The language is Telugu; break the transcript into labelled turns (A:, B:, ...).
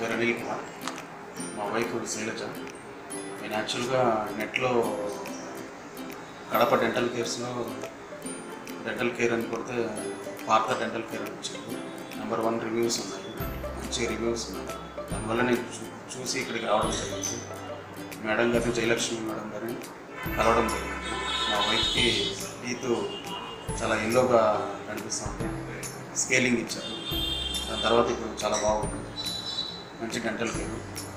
A: పేరు అనిల్ కుమార్, మా వైఫ్ శైలజ. నేను యాక్చువల్గా నెట్లో కడప డెంటల్ కేర్స్లో డెంటల్ కేర్ అని కొడితే పార్థ డెంటల్ కేర్ అని వచ్చింది. నెంబర్ 1 రివ్యూస్ ఉన్నాయి, మంచి రివ్యూస్ ఉన్నాయి. దానివల్ల నేను చూసి ఇక్కడికి రావడం జరిగింది. మేడం గారిని, జయలక్ష్మి మేడం గారిని కలవడం జరిగింది. మా వైఫ్కి టీత్ చాలా ఎల్లోగా కనిపిస్తూ ఉంది. స్కేలింగ్ ఇచ్చారు. దాని తర్వాత ఇప్పుడు చాలా బాగుంది, మంచి డెంటల్ కేర్.